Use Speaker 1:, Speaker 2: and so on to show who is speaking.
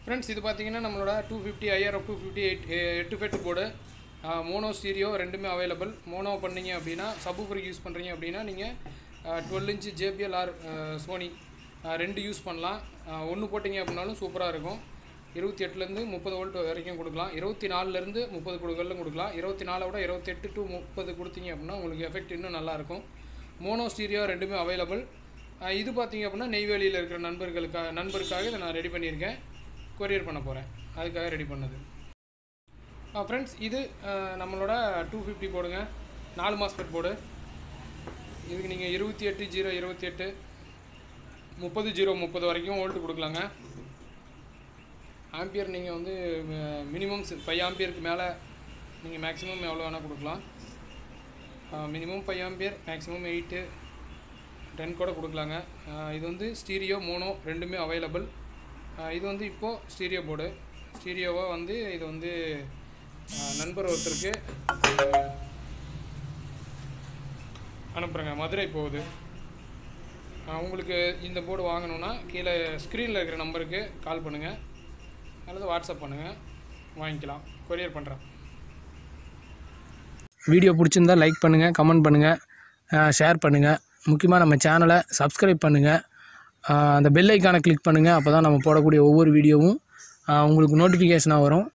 Speaker 1: Friends இது பார்த்தீங்கன்னா நம்மளோட 250 IRF 258 8 FET board mono stereo ரெண்டுமே அவைலபிள். மோனோ பண்ணிங்க அப்படின்னா சப்வூஃபருக்கு யூஸ் பண்ணுறீங்க அப்படின்னா நீங்கள் 12 இன்ச்சு JBL ஆர் சோனி ரெண்டு யூஸ் பண்ணலாம். ஒன்று போட்டிங்க அப்படின்னாலும் சூப்பராக இருக்கும். 28லேருந்து 30 வோல்ட் வரைக்கும் கொடுக்கலாம். 24லேருந்து 30 கொடுக்கலாம். 24 விட 28 to 30 கொடுத்தீங்க அப்படின்னா உங்களுக்கு எஃபெக்ட் இன்னும் நல்லாயிருக்கும். மோனோ ஸ்டீரியோ ரெண்டுமே அவைலபிள். இது பார்த்தீங்க அப்படின்னா நெய்வேலியில் இருக்கிற நண்பருக்காக இதை நான் ரெடி பண்ணியிருக்கேன். கொரியர் பண்ண போகிறேன், அதுக்காக ரெடி பண்ணது. ஃப்ரெண்ட்ஸ் இது நம்மளோட 250 போடுங்க, 4 மாஸ்பெட் போர்டு. இதுக்கு நீங்கள் 28/0 28 30/0 வரைக்கும் வோல்ட்டு கொடுக்கலாங்க. ஆம்பியர் நீங்கள் வந்து மினிமம் 5 ஆம்பியருக்கு மேலே நீங்கள் மேக்ஸிமம் எவ்வளோ வேணால் கொடுக்கலாம். மினிமம் 5 ஆம்பியர், மேக்ஸிமம் 8 10 கூட கொடுக்கலாங்க. இது வந்து ஸ்டீரியோ மோனோ ரெண்டுமே அவைலபிள். இது வந்து இப்போது ஸ்டீரியோ போர்டு. ஸ்டீரியோவாக வந்து இது வந்து நண்பர் ஒருத்தருக்கு அனுப்புகிறேங்க, மதுரை போகுது. உங்களுக்கு இந்த போர்டு வாங்கணுன்னா கீழே ஸ்க்ரீனில் இருக்கிற நம்பருக்கு கால் பண்ணுங்கள் அல்லது வாட்ஸ்அப் பண்ணுங்கள், வாங்கிக்கலாம். கொரியர் பண்ணுறேன்.
Speaker 2: வீடியோ பிடிச்சிருந்தால் லைக் பண்ணுங்கள், கமெண்ட் பண்ணுங்கள், ஷேர் பண்ணுங்கள். முக்கியமாக நம்ம சேனலை சப்ஸ்கிரைப் பண்ணுங்கள். அந்த பெல் ஐக்கானை கிளிக் பண்ணுங்கள். அப்போ தான் நம்ம போடக்கூடிய ஒவ்வொரு வீடியோவும் உங்களுக்கு நோட்டிஃபிகேஷனாக வரும்.